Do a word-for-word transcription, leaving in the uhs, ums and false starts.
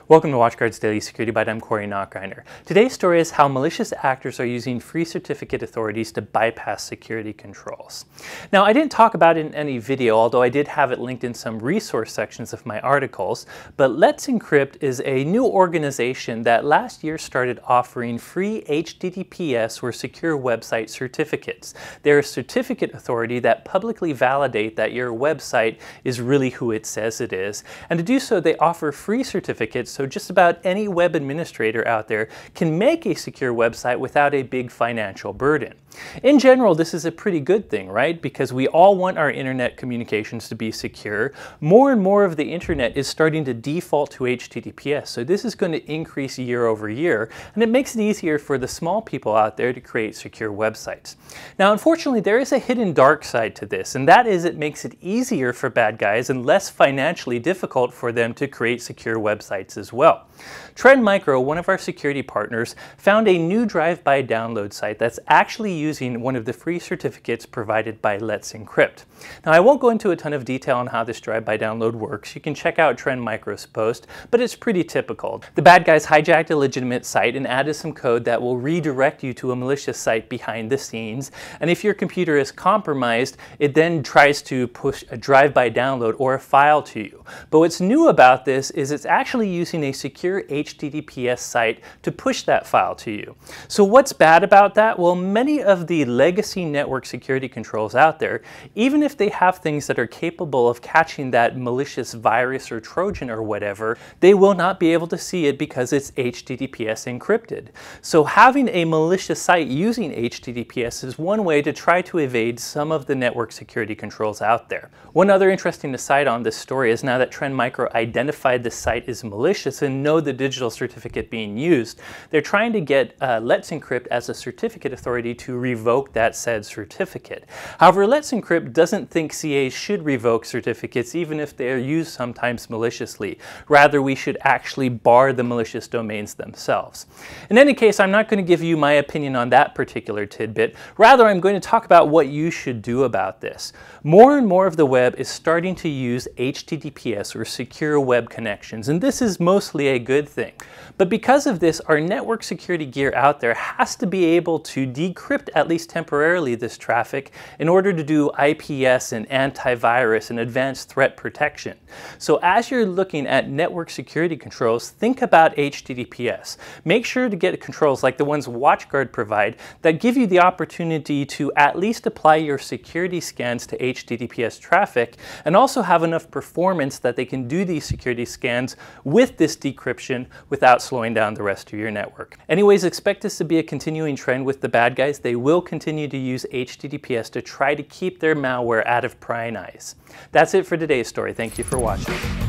Welcome to WatchGuard's Daily Security Byte. I'm Nachreiner. Today's story is how malicious actors are using free certificate authorities to bypass security controls. Now, I didn't talk about it in any video, although I did have it linked in some resource sections of my articles, but Let's Encrypt is a new organization that last year started offering free H T T P S or secure website certificates. They're a certificate authority that publicly validate that your website is really who it says it is, and to do so they offer free certificates so just about any web administrator out there can make a secure website without a big financial burden. In general, this is a pretty good thing, right? Because we all want our internet communications to be secure. More and more of the internet is starting to default to H T T P S, so this is going to increase year over year, and it makes it easier for the small people out there to create secure websites. Now, unfortunately, there is a hidden dark side to this, and that is it makes it easier for bad guys and less financially difficult for them to create secure websites as well. Trend Micro, one of our security partners, found a new drive-by download site that's actually using one of the free certificates provided by Let's Encrypt. Now, I won't go into a ton of detail on how this drive-by download works. You can check out Trend Micro's post, but it's pretty typical. The bad guys hijacked a legitimate site and added some code that will redirect you to a malicious site behind the scenes, and if your computer is compromised, it then tries to push a drive-by download or a file to you. But what's new about this is it's actually using a secure H T T P S site to push that file to you. So what's bad about that? Well, many of the legacy network security controls out there, even if they have things that are capable of catching that malicious virus or Trojan or whatever, they will not be able to see it because it's H T T P S encrypted. So having a malicious site using H T T P S is one way to try to evade some of the network security controls out there. One other interesting aside on this story is now that Trend Micro identified the site as malicious and know the digital certificate being used, they're trying to get uh, Let's Encrypt as a certificate authority to revoke that said certificate. However, Let's Encrypt doesn't think C As should revoke certificates even if they are used sometimes maliciously. Rather, we should actually bar the malicious domains themselves. In any case, I'm not going to give you my opinion on that particular tidbit. Rather, I'm going to talk about what you should do about this. More and more of the web is starting to use H T T P S or secure web connections, and this is mostly a good thing. But because of this, our network security gear out there has to be able to decrypt at least temporarily this traffic in order to do I P S and antivirus and advanced threat protection. So as you're looking at network security controls, think about H T T P S. Make sure to get controls like the ones WatchGuard provide that give you the opportunity to at least apply your security scans to H T T P S traffic and also have enough performance that they can do these security scans with this decryption without slowing down the rest of your network. Anyways, expect this to be a continuing trend with the bad guys. They will continue to use H T T P S to try to keep their malware out of prying eyes. That's it for today's story. Thank you for watching.